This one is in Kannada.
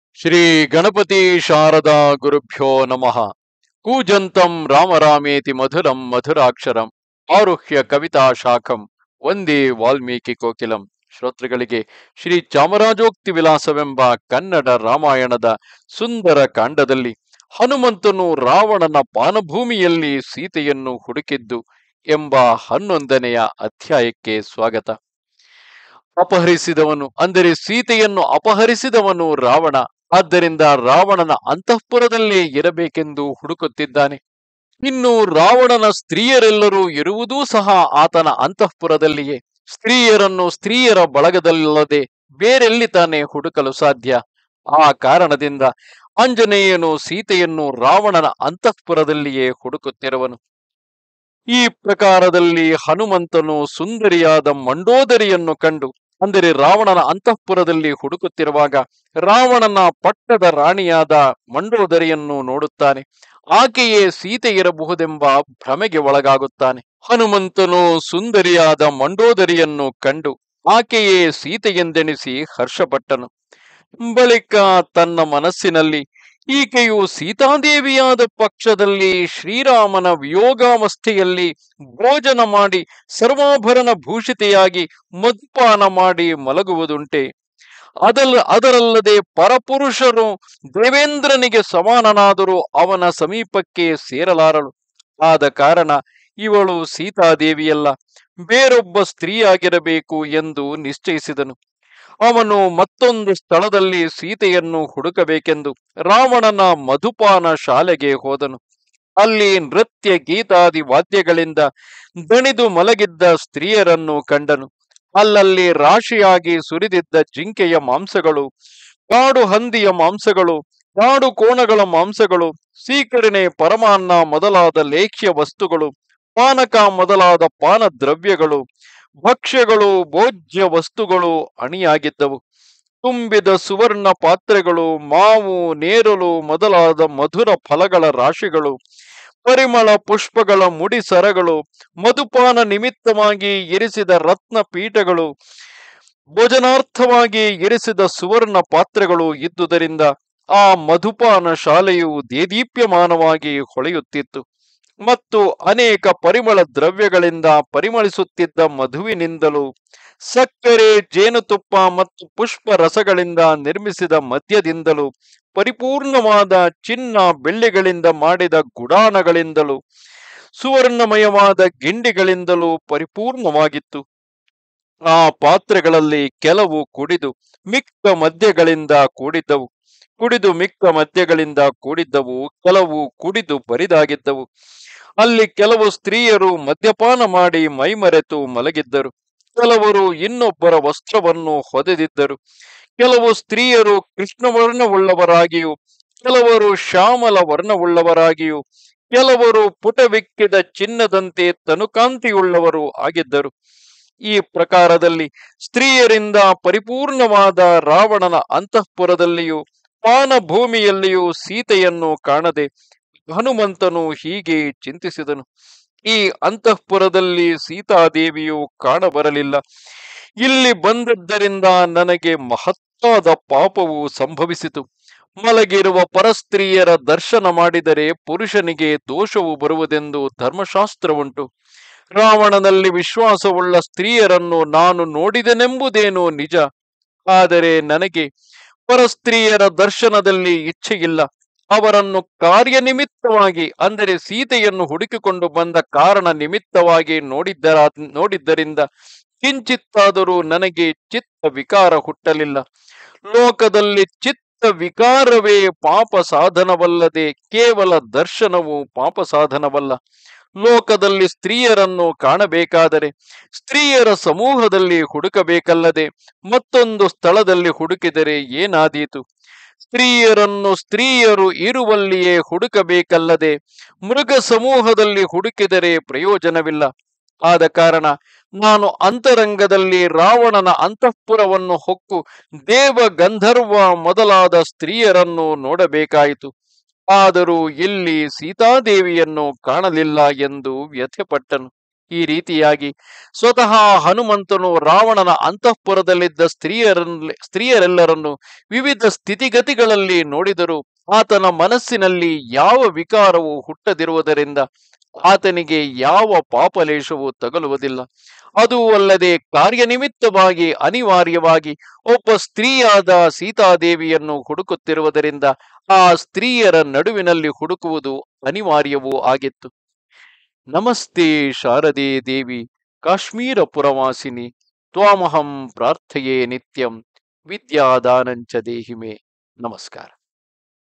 ಶ್ರೀ ಗಣಪತಿ ಶಾರದಾ ಗುರುಭ್ಯೋ ನಮಃ. ಕೂಜಂತಂ ರಾಮರಾಮೇತಿ ಮಧುರಂ ಮಧುರಾಕ್ಷರಂ ಆರುಹ್ಯ ಕವಿತಾ ಶಾಖಂ ವಂದೇ ವಾಲ್ಮೀಕಿ ಕೋಕಿಲಂ. ಶ್ರೋತೃಗಳಿಗೆ ಶ್ರೀ ಚಾಮರಾಜೋಕ್ತಿ ವಿಲಾಸವೆಂಬ ಕನ್ನಡ ರಾಮಾಯಣದ ಸುಂದರ ಕಾಂಡದಲ್ಲಿ ಹನುಮಂತನು ರಾವಣನ ಪಾನಭೂಮಿಯಲ್ಲಿ ಸೀತೆಯನ್ನು ಹುಡುಕಿದ್ದು ಎಂಬ 11ನೆಯ ಅಧ್ಯಾಯಕ್ಕೆ ಸ್ವಾಗತ. ಅಪಹರಿಸಿದವನು ಅಂದರೆ ಸೀತೆಯನ್ನು ಅಪಹರಿಸಿದವನು ರಾವಣ. ಆದ್ದರಿಂದ ರಾವಣನ ಅಂತಃಪುರದಲ್ಲೇ ಇರಬೇಕೆಂದು ಹುಡುಕುತ್ತಿದ್ದಾನೆ. ಇನ್ನು ರಾವಣನ ಸ್ತ್ರೀಯರೆಲ್ಲರೂ ಇರುವುದೂ ಸಹ ಆತನ ಅಂತಃಪುರದಲ್ಲಿಯೇ. ಸ್ತ್ರೀಯರನ್ನು ಸ್ತ್ರೀಯರ ಬಳಗದಲ್ಲದೆ ಬೇರೆಲ್ಲಿ ತಾನೇ ಹುಡುಕಲು ಸಾಧ್ಯ? ಆ ಕಾರಣದಿಂದ ಆಂಜನೇಯನು ಸೀತೆಯನ್ನು ರಾವಣನ ಅಂತಃಪುರದಲ್ಲಿಯೇ ಹುಡುಕುತ್ತಿರುವನು. ಈ ಪ್ರಕಾರದಲ್ಲಿ ಹನುಮಂತನು ಸುಂದರಿಯಾದ ಮಂಡೋದರಿಯನ್ನು ಕಂಡು, ಅಂದರೆ ರಾವಣನ ಅಂತಃಪುರದಲ್ಲಿ ಹುಡುಕುತ್ತಿರುವಾಗ ರಾವಣನ ಪಟ್ಟದ ರಾಣಿಯಾದ ಮಂಡೋದರಿಯನ್ನು ನೋಡುತ್ತಾನೆ. ಆಕೆಯೇ ಸೀತೆ ಇರಬಹುದೆಂಬ ಭ್ರಮೆಗೆ ಒಳಗಾಗುತ್ತಾನೆ. ಹನುಮಂತನು ಸುಂದರಿಯಾದ ಮಂಡೋದರಿಯನ್ನು ಕಂಡು ಆಕೆಯೇ ಸೀತೆಯೆಂದೆಣಿಸಿ ಹರ್ಷಪಟ್ಟನು. ಬಳಿಕ ತನ್ನ ಮನಸ್ಸಿನಲ್ಲಿ ಈಕೆಯು ಸೀತಾದೇವಿಯಾದ ಪಕ್ಷದಲ್ಲಿ ಶ್ರೀರಾಮನ ವಿಯೋಗಾವಸ್ಥೆಯಲ್ಲಿ ಭೋಜನ ಮಾಡಿ ಸರ್ವಾಭರಣ ಭೂಷಿತೆಯಾಗಿ ಮದ್ಪಾನ ಮಾಡಿ ಮಲಗುವುದುಂಟೆ? ಅದರಲ್ಲದೆ ಪರಪುರುಷರು ದೇವೇಂದ್ರನಿಗೆ ಸಮಾನನಾದರೂ ಅವನ ಸಮೀಪಕ್ಕೆ ಸೇರಲಾರಳು. ಆದ ಕಾರಣ ಇವಳು ಸೀತಾದೇವಿಯಲ್ಲ, ಬೇರೊಬ್ಬ ಸ್ತ್ರೀಯಾಗಿರಬೇಕು ಎಂದು ನಿಶ್ಚಯಿಸಿದನು. ಅವನು ಮತ್ತೊಂದು ಸ್ಥಳದಲ್ಲಿ ಸೀತೆಯನ್ನು ಹುಡುಕಬೇಕೆಂದು ರಾವಣನ ಮಧುಪಾನ ಶಾಲೆಗೆ ಹೋದನು. ಅಲ್ಲಿ ನೃತ್ಯ ಗೀತಾದಿ ವಾದ್ಯಗಳಿಂದ ದಣಿದು ಮಲಗಿದ್ದ ಸ್ತ್ರೀಯರನ್ನು ಕಂಡನು. ಅಲ್ಲಲ್ಲಿ ರಾಶಿಯಾಗಿ ಸುರಿದಿದ್ದ ಜಿಂಕೆಯ ಮಾಂಸಗಳು, ಕಾಡು ಹಂದಿಯ ಮಾಂಸಗಳು, ಕಾಡು ಕೋಣಗಳ ಮಾಂಸಗಳು, ಸೀಕರಣೆ, ಪರಮಾನ್ನ ಮೊದಲಾದ ಲೇಖ್ಯ ವಸ್ತುಗಳು, ಪಾನಕ ಮೊದಲಾದ ಪಾನ ದ್ರವ್ಯಗಳು, ಭಕ್ಷ್ಯಗಳು, ಭೋಜ್ಯ ವಸ್ತುಗಳು ಅಣಿಯಾಗಿದ್ದವು. ತುಂಬಿದ ಸುವರ್ಣ ಪಾತ್ರೆಗಳು, ಮಾವು, ನೇರಲು ಮೊದಲಾದ ಮಧುರ ಫಲಗಳ ರಾಶಿಗಳು, ಪರಿಮಳ ಪುಷ್ಪಗಳ ಮುಡಿ ಸರಗಳು, ಮಧುಪಾನ ನಿಮಿತ್ತವಾಗಿ ಇರಿಸಿದ ರತ್ನ ಪೀಠಗಳು, ಭೋಜನಾರ್ಥವಾಗಿ ಇರಿಸಿದ ಸುವರ್ಣ ಪಾತ್ರೆಗಳು ಇದ್ದುದರಿಂದ ಆ ಮಧುಪಾನ ಶಾಲೆಯು ದೇದೀಪ್ಯಮಾನವಾಗಿ ಹೊಳೆಯುತ್ತಿತ್ತು. ಮತ್ತು ಅನೇಕ ಪರಿಮಳ ದ್ರವ್ಯಗಳಿಂದ ಪರಿಮಳಿಸುತ್ತಿದ್ದ ಮಧುವಿನಿಂದಲೂ ಸಕ್ಕರೆ, ಜೇನುತುಪ್ಪ ಮತ್ತು ಪುಷ್ಪ ರಸಗಳಿಂದ ನಿರ್ಮಿಸಿದ ಮದ್ಯದಿಂದಲೂ ಪರಿಪೂರ್ಣವಾದ ಚಿನ್ನ ಬೆಳ್ಳಿಗಳಿಂದ ಮಾಡಿದ ಗುಡಾಣಗಳಿಂದಲೂ ಸುವರ್ಣಮಯವಾದ ಗಿಂಡಿಗಳಿಂದಲೂ ಪರಿಪೂರ್ಣವಾಗಿತ್ತು. ಆ ಪಾತ್ರೆಗಳಲ್ಲಿ ಕೆಲವು ಕುಡಿದು ಮಿಕ್ಕ ಮದ್ಯಗಳಿಂದ ಕೂಡಿದ್ದವು, ಕೆಲವು ಕುಡಿದು ಬರಿದಾಗಿದ್ದವು. ಅಲ್ಲಿ ಕೆಲವು ಸ್ತ್ರೀಯರು ಮದ್ಯಪಾನ ಮಾಡಿ ಮೈಮರೆತು ಮಲಗಿದ್ದರು, ಕೆಲವರು ಇನ್ನೊಬ್ಬರ ವಸ್ತ್ರವನ್ನು ಹೊದೆದಿದ್ದರು. ಕೆಲವು ಸ್ತ್ರೀಯರು ಕೃಷ್ಣವರ್ಣವುಳ್ಳವರಾಗಿಯೂ, ಕೆಲವರು ಶ್ಯಾಮಲ ವರ್ಣವುಳ್ಳವರಾಗಿಯೂ, ಕೆಲವರು ಪುಟವಿಕ್ಕಿದ ಚಿನ್ನದಂತೆ ತನುಕಾಂತಿಯುಳ್ಳವರು ಆಗಿದ್ದರು. ಈ ಪ್ರಕಾರದಲ್ಲಿ ಸ್ತ್ರೀಯರಿಂದ ಪರಿಪೂರ್ಣವಾದ ರಾವಣನ ಅಂತಃಪುರದಲ್ಲಿಯೂ ಪಾನ ಭೂಮಿಯಲ್ಲಿಯೂ ಸೀತೆಯನ್ನು ಕಾಣದೆ ಹನುಮಂತನು ಹೀಗೆ ಚಿಂತಿಸಿದನು: ಈ ಅಂತಃಪುರದಲ್ಲಿ ಸೀತಾದೇವಿಯು ಕಾಣಬರಲಿಲ್ಲ. ಇಲ್ಲಿ ಬಂದದ್ದರಿಂದ ನನಗೆ ಮಹತ್ತಾದ ಪಾಪವು ಸಂಭವಿಸಿತು. ಮಲಗಿರುವ ಪರಸ್ತ್ರೀಯರ ದರ್ಶನ ಮಾಡಿದರೆ ಪುರುಷನಿಗೆ ದೋಷವು ಬರುವುದೆಂದು ಧರ್ಮಶಾಸ್ತ್ರವುಂಟು. ರಾವಣನಲ್ಲಿ ವಿಶ್ವಾಸವುಳ್ಳ ಸ್ತ್ರೀಯರನ್ನು ನಾನು ನೋಡಿದೆನೆಂಬುದೇನೋ ನಿಜ. ಆದರೆ ನನಗೆ ಪರಸ್ತ್ರೀಯರ ದರ್ಶನದಲ್ಲಿ ಇಚ್ಛೆಯಿಲ್ಲ. ಅವರನ್ನು ಕಾರ್ಯನಿಮಿತ್ತವಾಗಿ, ಅಂದರೆ ಸೀತೆಯನ್ನು ಹುಡುಕಿಕೊಂಡು ಬಂದ ಕಾರಣ ನಿಮಿತ್ತವಾಗಿ ನೋಡಿದ್ದರಿಂದ ಕಿಂಚಿತ್ತಾದರೂ ನನಗೆ ಚಿತ್ತ ವಿಕಾರ ಹುಟ್ಟಲಿಲ್ಲ. ಲೋಕದಲ್ಲಿ ಚಿತ್ತ ವಿಕಾರವೇ ಪಾಪ ಸಾಧನವಲ್ಲದೆ ಕೇವಲ ದರ್ಶನವು ಪಾಪ ಸಾಧನವಲ್ಲ. ಲೋಕದಲ್ಲಿ ಸ್ತ್ರೀಯರನ್ನು ಕಾಣಬೇಕಾದರೆ ಸ್ತ್ರೀಯರ ಸಮೂಹದಲ್ಲಿ ಹುಡುಕಬೇಕಲ್ಲದೆ ಮತ್ತೊಂದು ಸ್ಥಳದಲ್ಲಿ ಹುಡುಕಿದರೆ ಏನಾದೀತು? ಸ್ತ್ರೀಯರನ್ನು ಸ್ತ್ರೀಯರು ಇರುವಲ್ಲಿಯೇ ಹುಡುಕಬೇಕಲ್ಲದೆ ಮೃಗ ಸಮೂಹದಲ್ಲಿ ಹುಡುಕಿದರೆ ಪ್ರಯೋಜನವಿಲ್ಲ. ಆದ ಕಾರಣ ನಾನು ಅಂತರಂಗದಲ್ಲಿ ರಾವಣನ ಅಂತಃಪುರವನ್ನು ಹೊಕ್ಕು ದೇವ, ಗಂಧರ್ವ ಮೊದಲಾದ ಸ್ತ್ರೀಯರನ್ನು ನೋಡಬೇಕಾಯಿತು. ಆದರೂ ಇಲ್ಲಿ ಸೀತಾದೇವಿಯನ್ನು ಕಾಣಲಿಲ್ಲ ಎಂದು ವ್ಯಥೆಪಟ್ಟನು. ಈ ರೀತಿಯಾಗಿ ಸ್ವತಃ ಹನುಮಂತನು ರಾವಣನ ಅಂತಃಪುರದಲ್ಲಿದ್ದ ಸ್ತ್ರೀಯರೆಲ್ಲರನ್ನು ವಿವಿಧ ಸ್ಥಿತಿಗತಿಗಳಲ್ಲಿ ನೋಡಿದರೂ ಆತನ ಮನಸ್ಸಿನಲ್ಲಿ ಯಾವ ವಿಕಾರವೂ ಹುಟ್ಟದಿರುವುದರಿಂದ ಆತನಿಗೆ ಯಾವ ಪಾಪಲೇಶವೂ ತಗಲುವುದಿಲ್ಲ. ಅದೂ ಅಲ್ಲದೆ ಕಾರ್ಯನಿಮಿತ್ತವಾಗಿ ಅನಿವಾರ್ಯವಾಗಿ ಒಬ್ಬ ಸ್ತ್ರೀಯಾದ ಸೀತಾದೇವಿಯನ್ನು ಹುಡುಕುತ್ತಿರುವುದರಿಂದ ಆ ಸ್ತ್ರೀಯರ ನಡುವಿನಲ್ಲಿ ಹುಡುಕುವುದು ಅನಿವಾರ್ಯವೂ ಆಗಿತ್ತು. ನಮಸ್ತೆ ಶಾರದೆ ದೇವಿ ಕಾಶ್ಮೀರ ಪುರವಾಸಿನಿ ತ್ವಾಮಹಂ ಪ್ರಾರ್ಥಯೇ ನಿತ್ಯಂ ವಿದ್ಯಾದಾನಂಚ ದೇಹಿಮೆ. ನಮಸ್ಕಾರ.